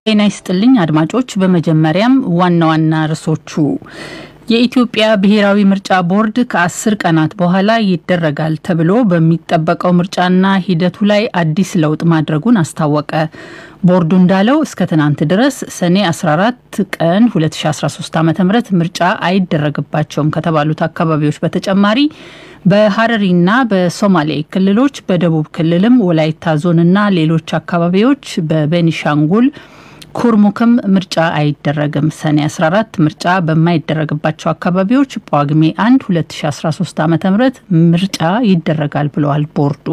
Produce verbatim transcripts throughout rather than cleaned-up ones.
ጤና ይስጥልኝ አድማጮች በመጀመሪያም ዋና ዋና ርዕሶቹ የኢትዮጵያ ብሔራዊ ምርጫ ቦርድ ከአስር ቀናት በኋላ ይደረጋል ተብሎ በሚጠበቀው ምርጫና ሂደቱ ላይ አዲስ ለውጥ ማድረጉን አስታወቀ። ቦርዱ እንዳለው እስከ ትናንት ድረስ ሰኔ አስራ አራት ቀን ሁለት ሺህ አስራ ሶስት ዓ.ም ምርጫ አይደረግባቸውም ከተባሉት አካባቢዎች በተጨማሪ በሐረሪና በሶማሌ ክልሎች በደቡብ ክልልም ወላይታ ዞንና ሌሎች አካባቢዎች በቤኒሻንጉል ኩርሙክም ምርጫ አይደረግም። ሰኔ አስራ አራት ምርጫ በማይደረግባቸው አካባቢዎች ጳጉሜ አንድ ሁለት ሺህ አስራ ሶስት ዓ.ም ምርጫ ይደረጋል ብለዋል ቦርዱ።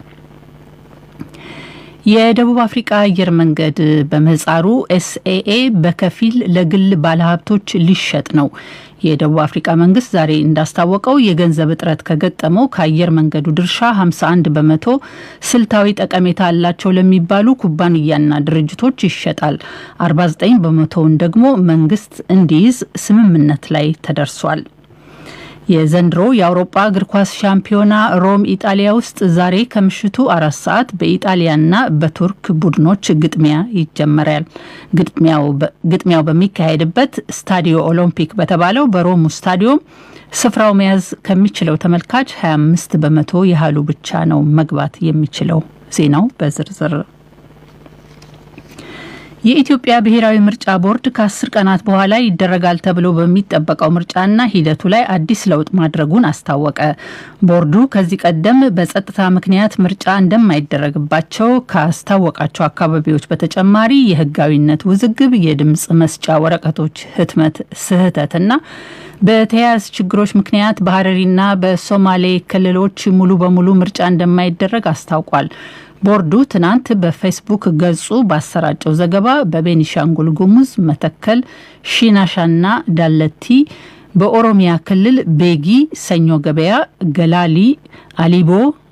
የደቡብ አፍሪካ አየር መንገድ በመጻሩ ኤስ ኤ ኤ በከፊል ለግል ባለሀብቶች ሊሸጥ ነው። የደቡብ አፍሪካ መንግስት ዛሬ እንዳስታወቀው የገንዘብ እጥረት ከገጠመው ከአየር መንገዱ ድርሻ ሃምሳ አንድ በመቶ ስልታዊ ጠቀሜታ አላቸው ለሚባሉ ኩባንያና ድርጅቶች ይሸጣል። አርባ ዘጠኝ በመቶውን ደግሞ መንግስት እንዲይዝ ስምምነት ላይ ተደርሷል። የዘንድሮ የአውሮፓ እግር ኳስ ሻምፒዮና ሮም ኢጣሊያ ውስጥ ዛሬ ከምሽቱ አራት ሰዓት በኢጣሊያና በቱርክ ቡድኖች ግጥሚያ ይጀመራል። ግጥሚያው ግጥሚያው በሚካሄድበት ስታዲዮ ኦሎምፒክ በተባለው በሮም ስታዲዮም ስፍራው መያዝ ከሚችለው ተመልካች ሃያ አምስት በመቶ ያህሉ ብቻ ነው መግባት የሚችለው። ዜናው በዝርዝር የኢትዮጵያ ብሔራዊ ምርጫ ቦርድ ከአስር ቀናት በኋላ ይደረጋል ተብሎ በሚጠበቀው ምርጫና ሂደቱ ላይ አዲስ ለውጥ ማድረጉን አስታወቀ። ቦርዱ ከዚህ ቀደም በጸጥታ ምክንያት ምርጫ እንደማይደረግባቸው ካስታወቃቸው አካባቢዎች በተጨማሪ የህጋዊነት ውዝግብ፣ የድምጽ መስጫ ወረቀቶች ህትመት ስህተትና በተያያዥ ችግሮች ምክንያት በሐረሪና በሶማሌ ክልሎች ሙሉ በሙሉ ምርጫ እንደማይደረግ አስታውቋል። ቦርዱ ትናንት በፌስቡክ ገጹ ባሰራጨው ዘገባ በቤኒሻንጉል ጉሙዝ መተከል፣ ሺናሻና ዳለቲ፣ በኦሮሚያ ክልል ቤጊ፣ ሰኞ ገበያ፣ ገላሊ፣ አሊቦ፣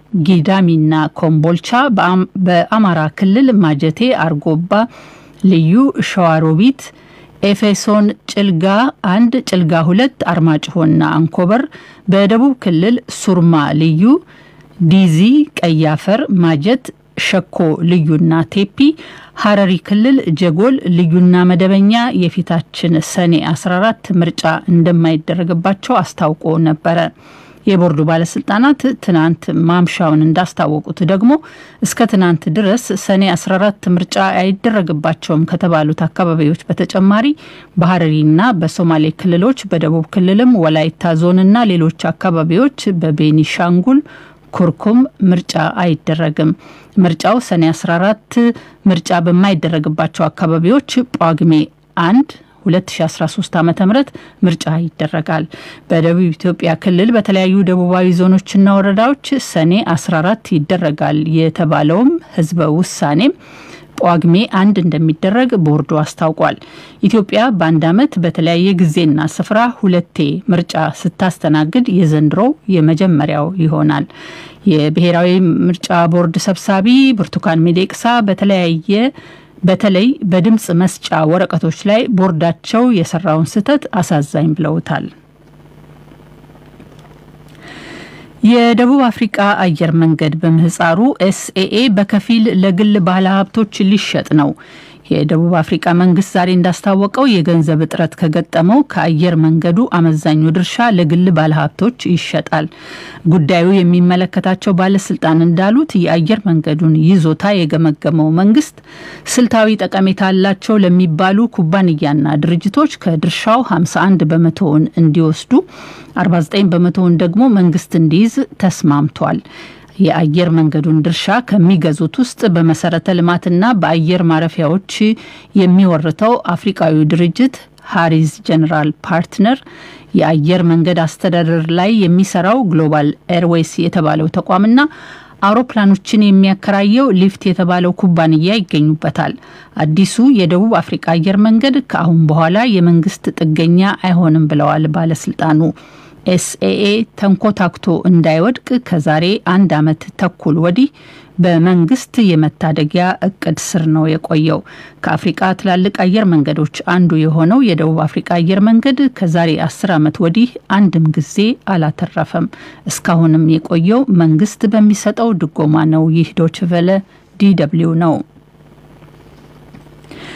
ጊዳሚና ኮምቦልቻ፣ በአማራ ክልል ማጀቴ፣ አርጎባ፣ ልዩ ሸዋሮቢት፣ ኤፌሶን፣ ጭልጋ አንድ፣ ጭልጋ ሁለት፣ አርማጭሆና አንኮበር፣ በደቡብ ክልል ሱርማ ልዩ፣ ዲዚ፣ ቀያፈር፣ ማጀት፣ ሸኮ ልዩና ቴፒ፣ ሐረሪ ክልል ጀጎል ልዩና መደበኛ የፊታችን ሰኔ አስራ አራት ምርጫ እንደማይደረግባቸው አስታውቆ ነበር። የቦርዱ ባለስልጣናት ትናንት ማምሻውን እንዳስታወቁት ደግሞ እስከ ትናንት ድረስ ሰኔ አስራ አራት ምርጫ አይደረግባቸውም ከተባሉት አካባቢዎች በተጨማሪ በሐረሪና በሶማሌ ክልሎች በደቡብ ክልልም ወላይታ ዞንና ሌሎች አካባቢዎች በቤኒሻንጉል ኩርኩም ምርጫ አይደረግም። ምርጫው ሰኔ አስራ አራት ምርጫ በማይደረግባቸው አካባቢዎች ጳጉሜ አንድ ሁለት ሺህ አስራ ሶስት ዓ.ም ምርጫ ይደረጋል። በደቡብ ኢትዮጵያ ክልል በተለያዩ ደቡባዊ ዞኖችና ወረዳዎች ሰኔ አስራ አራት ይደረጋል የተባለውም ህዝበ ውሳኔም ጳጉሜ አንድ እንደሚደረግ ቦርዱ አስታውቋል። ኢትዮጵያ በአንድ ዓመት በተለያየ ጊዜና ስፍራ ሁለቴ ምርጫ ስታስተናግድ የዘንድሮ የመጀመሪያው ይሆናል። የብሔራዊ ምርጫ ቦርድ ሰብሳቢ ብርቱካን ሚደቅሳ በተለያየ በተለይ በድምጽ መስጫ ወረቀቶች ላይ ቦርዳቸው የሰራውን ስህተት አሳዛኝ ብለውታል። የደቡብ አፍሪካ አየር መንገድ በመጻሩ ኤስ ኤ ኤ በከፊል ለግል ባለሀብቶች ሊሸጥ ነው። የደቡብ አፍሪካ መንግስት ዛሬ እንዳስታወቀው የገንዘብ እጥረት ከገጠመው ከአየር መንገዱ አመዛኙ ድርሻ ለግል ባለሀብቶች ይሸጣል። ጉዳዩ የሚመለከታቸው ባለስልጣን እንዳሉት የአየር መንገዱን ይዞታ የገመገመው መንግስት ስልታዊ ጠቀሜታ አላቸው ለሚባሉ ኩባንያና ድርጅቶች ከድርሻው ሃምሳ አንድ በመቶውን እንዲወስዱ፣ አርባ ዘጠኝ በመቶውን ደግሞ መንግስት እንዲይዝ ተስማምቷል። የአየር መንገዱን ድርሻ ከሚገዙት ውስጥ በመሰረተ ልማትና በአየር ማረፊያዎች የሚወርተው አፍሪካዊ ድርጅት ሃሪስ ጀነራል ፓርትነር፣ የአየር መንገድ አስተዳደር ላይ የሚሰራው ግሎባል ኤርዌይስ የተባለው ተቋምና አውሮፕላኖችን የሚያከራየው ሊፍት የተባለው ኩባንያ ይገኙበታል። አዲሱ የደቡብ አፍሪካ አየር መንገድ ከአሁን በኋላ የመንግስት ጥገኛ አይሆንም ብለዋል ባለስልጣኑ። ኤስ ኤ ኤ ተንኮታክቶ እንዳይወድቅ ከዛሬ አንድ ዓመት ተኩል ወዲህ በመንግስት የመታደጊያ እቅድ ስር ነው የቆየው። ከአፍሪካ ትላልቅ አየር መንገዶች አንዱ የሆነው የደቡብ አፍሪካ አየር መንገድ ከዛሬ አስር ዓመት ወዲህ አንድም ጊዜ አላተረፈም። እስካሁንም የቆየው መንግስት በሚሰጠው ድጎማ ነው። ይህ ዶይቼ ቬለ ዲ ደብሊው ነው።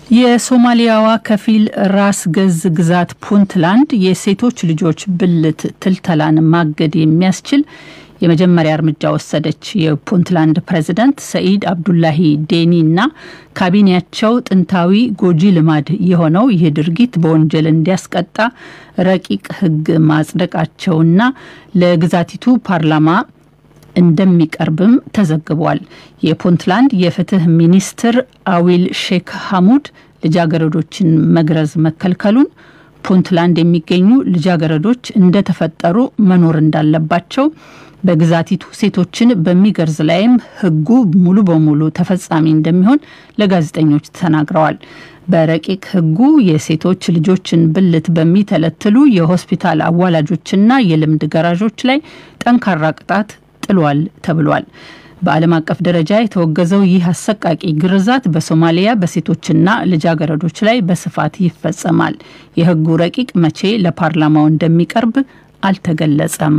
የሶማሊያዋ ከፊል ራስ ገዝ ግዛት ፑንትላንድ የሴቶች ልጆች ብልት ትልተላን ማገድ የሚያስችል የመጀመሪያ እርምጃ ወሰደች። የፑንትላንድ ፕሬዝዳንት ሰኢድ አብዱላሂ ዴኒና ካቢኔያቸው ጥንታዊ ጎጂ ልማድ የሆነው ይህ ድርጊት በወንጀል እንዲያስቀጣ ረቂቅ ሕግ ማጽደቃቸውና ለግዛቲቱ ፓርላማ እንደሚቀርብም ተዘግቧል። የፑንትላንድ የፍትህ ሚኒስትር አዊል ሼክ ሐሙድ ልጃገረዶችን መግረዝ መከልከሉን ፑንትላንድ የሚገኙ ልጃገረዶች እንደተፈጠሩ መኖር እንዳለባቸው በግዛቲቱ ሴቶችን በሚገርዝ ላይም ሕጉ ሙሉ በሙሉ ተፈጻሚ እንደሚሆን ለጋዜጠኞች ተናግረዋል። በረቂቅ ሕጉ የሴቶች ልጆችን ብልት በሚተለትሉ የሆስፒታል አዋላጆችና የልምድ ገራዦች ላይ ጠንካራ ቅጣት ጥሏል ተብሏል። በዓለም አቀፍ ደረጃ የተወገዘው ይህ አሰቃቂ ግርዛት በሶማሊያ በሴቶችና ልጃገረዶች ላይ በስፋት ይፈጸማል። የሕጉ ረቂቅ መቼ ለፓርላማው እንደሚቀርብ አልተገለጸም።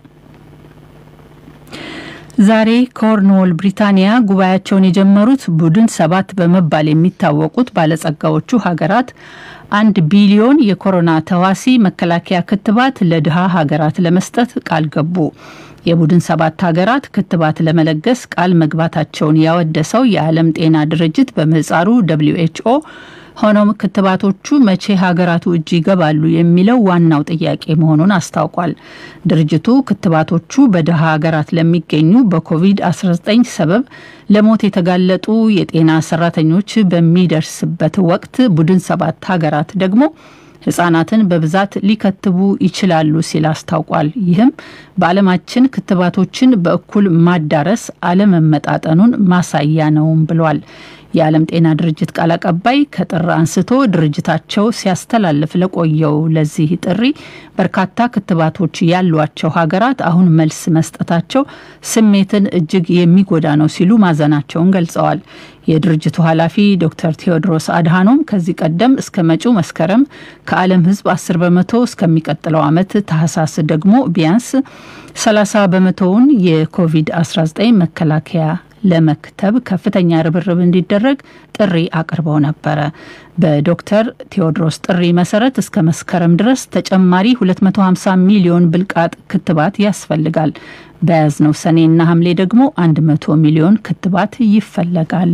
ዛሬ ኮርንዎል ብሪታንያ ጉባኤያቸውን የጀመሩት ቡድን ሰባት በመባል የሚታወቁት ባለጸጋዎቹ ሀገራት አንድ ቢሊዮን የኮሮና ተዋሲ መከላከያ ክትባት ለድሃ ሀገራት ለመስጠት ቃል ገቡ። የቡድን ሰባት ሀገራት ክትባት ለመለገስ ቃል መግባታቸውን ያወደሰው የዓለም ጤና ድርጅት በምህጻሩ ደብሊው ኤች ኦ ሆኖም ክትባቶቹ መቼ ሀገራቱ እጅ ይገባሉ የሚለው ዋናው ጥያቄ መሆኑን አስታውቋል። ድርጅቱ ክትባቶቹ በደሃ ሀገራት ለሚገኙ በኮቪድ አስራ ዘጠኝ ሰበብ ለሞት የተጋለጡ የጤና ሰራተኞች በሚደርስበት ወቅት ቡድን ሰባት ሀገራት ደግሞ ህጻናትን በብዛት ሊከትቡ ይችላሉ ሲል አስታውቋል። ይህም በዓለማችን ክትባቶችን በእኩል ማዳረስ አለመመጣጠኑን ማሳያ ነው ብሏል። የዓለም ጤና ድርጅት ቃል አቀባይ ከጥር አንስቶ ድርጅታቸው ሲያስተላልፍ ለቆየው ለዚህ ጥሪ በርካታ ክትባቶች ያሏቸው ሀገራት አሁን መልስ መስጠታቸው ስሜትን እጅግ የሚጎዳ ነው ሲሉ ማዘናቸውን ገልጸዋል። የድርጅቱ ኃላፊ ዶክተር ቴዎድሮስ አድሃኖም ከዚህ ቀደም እስከ መጪው መስከረም ከዓለም ህዝብ አስር በመቶ እስከሚቀጥለው ዓመት ታህሳስ ደግሞ ቢያንስ ሰላሳ በመቶውን የኮቪድ አስራ ዘጠኝ መከላከያ ለመክተብ ከፍተኛ ርብርብ እንዲደረግ ጥሪ አቅርበው ነበር። በዶክተር ቴዎድሮስ ጥሪ መሰረት እስከ መስከረም ድረስ ተጨማሪ ሁለት መቶ ሃምሳ ሚሊዮን ብልቃጥ ክትባት ያስፈልጋል። በያዝነው ሰኔና ሐምሌ ደግሞ መቶ ሚሊዮን ክትባት ይፈለጋል።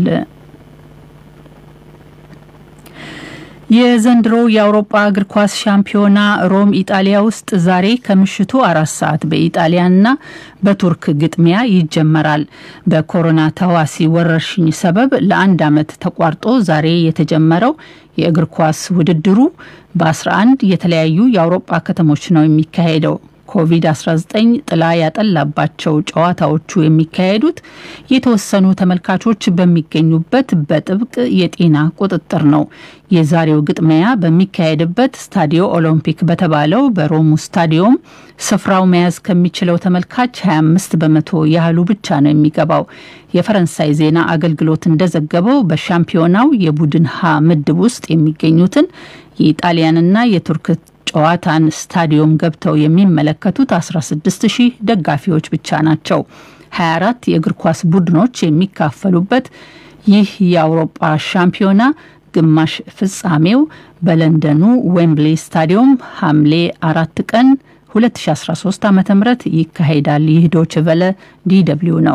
የዘንድሮ የአውሮፓ እግር ኳስ ሻምፒዮና ሮም ኢጣሊያ ውስጥ ዛሬ ከምሽቱ አራት ሰዓት በኢጣሊያና በቱርክ ግጥሚያ ይጀመራል። በኮሮና ተዋሲ ወረርሽኝ ሰበብ ለአንድ ዓመት ተቋርጦ ዛሬ የተጀመረው የእግር ኳስ ውድድሩ በአስራ አንድ የተለያዩ የአውሮፓ ከተሞች ነው የሚካሄደው። ኮቪድ አስራ ዘጠኝ ጥላ ያጠላባቸው ጨዋታዎቹ የሚካሄዱት የተወሰኑ ተመልካቾች በሚገኙበት በጥብቅ የጤና ቁጥጥር ነው። የዛሬው ግጥሚያ በሚካሄድበት ስታዲዮ ኦሎምፒክ በተባለው በሮሙ ስታዲዮም ስፍራው መያዝ ከሚችለው ተመልካች ሀያ አምስት በመቶ ያህሉ ብቻ ነው የሚገባው። የፈረንሳይ ዜና አገልግሎት እንደዘገበው በሻምፒዮናው የቡድን ሀ ምድብ ውስጥ የሚገኙትን የኢጣሊያንና የቱርክ ጨዋታን ስታዲዮም ገብተው የሚመለከቱት አስራ ስድስት ሺህ ደጋፊዎች ብቻ ናቸው። ሀያ አራት የእግር ኳስ ቡድኖች የሚካፈሉበት ይህ የአውሮፓ ሻምፒዮና ግማሽ ፍጻሜው በለንደኑ ዌምብሊ ስታዲዮም ሐምሌ አራት ቀን ሁለት ሺህ አስራ ሶስት ዓመተ ምህረት ይካሄዳል። ይህ ዶይቼ ቬለ ዲ ደብሊው ነው።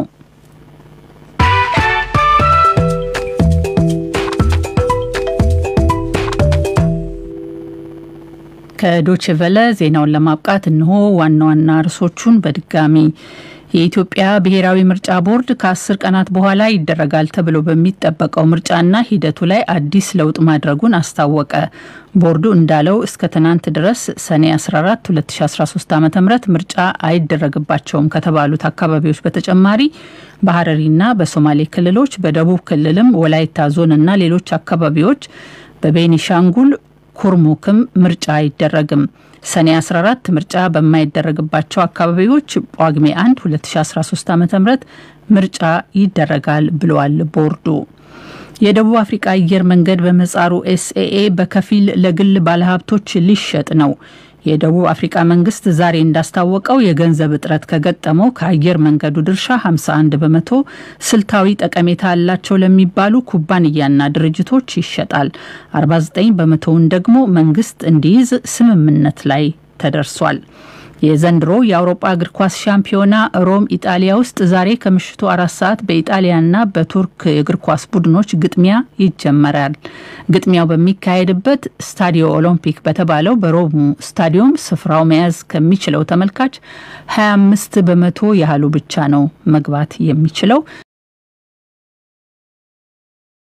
ከዶይቼ ቬለ ዜናውን ለማብቃት እንሆ ዋና ዋና ርዕሶቹን በድጋሚ። የኢትዮጵያ ብሔራዊ ምርጫ ቦርድ ከአስር ቀናት በኋላ ይደረጋል ተብሎ በሚጠበቀው ምርጫና ሂደቱ ላይ አዲስ ለውጥ ማድረጉን አስታወቀ። ቦርዱ እንዳለው እስከ ትናንት ድረስ ሰኔ አስራ አራት ሁለት ሺህ አስራ ሶስት ዓመተ ምህረት ምርጫ አይደረግባቸውም ከተባሉት አካባቢዎች በተጨማሪ በሐረሪና በሶማሌ ክልሎች፣ በደቡብ ክልልም ወላይታ ዞንና ሌሎች አካባቢዎች፣ በቤኒሻንጉል ኩርሙክም ምርጫ አይደረግም። ሰኔ አስራ አራት ምርጫ በማይደረግባቸው አካባቢዎች ጳጉሜ አንድ ሁለት ሺህ አስራ ሶስት ዓመተ ምህረት ምርጫ ይደረጋል ብሏል ቦርዱ። የደቡብ አፍሪካ አየር መንገድ በመጻሩ ኤስ ኤ ኤ በከፊል ለግል ባለሀብቶች ሊሸጥ ነው። የደቡብ አፍሪካ መንግስት ዛሬ እንዳስታወቀው የገንዘብ እጥረት ከገጠመው ከአየር መንገዱ ድርሻ ሃምሳ አንድ በመቶ ስልታዊ ጠቀሜታ ያላቸው ለሚባሉ ኩባንያና ድርጅቶች ይሸጣል። አርባ ዘጠኝ በመቶውን ደግሞ መንግስት እንዲይዝ ስምምነት ላይ ተደርሷል። የዘንድሮ የአውሮፓ እግር ኳስ ሻምፒዮና ሮም ኢጣሊያ ውስጥ ዛሬ ከምሽቱ አራት ሰዓት በኢጣሊያና በቱርክ የእግር ኳስ ቡድኖች ግጥሚያ ይጀመራል። ግጥሚያው በሚካሄድበት ስታዲዮ ኦሎምፒክ በተባለው በሮሙ ስታዲየም ስፍራው መያዝ ከሚችለው ተመልካች ሃያ አምስት በመቶ ያህሉ ብቻ ነው መግባት የሚችለው።